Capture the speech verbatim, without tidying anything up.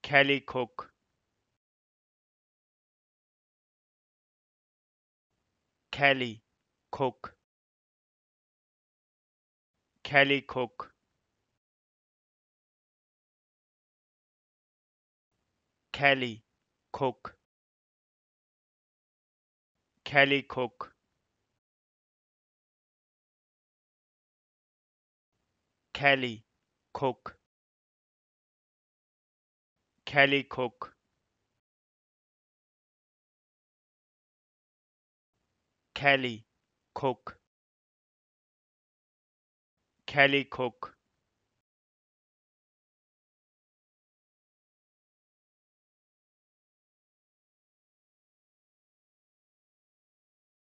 Kelly Cook, Kelly Cook, Kelly Cook, Kelly Cook, Kelly Cook, Kelly Cook, Kelly Cook, Kelly Cook, Kelly Cook,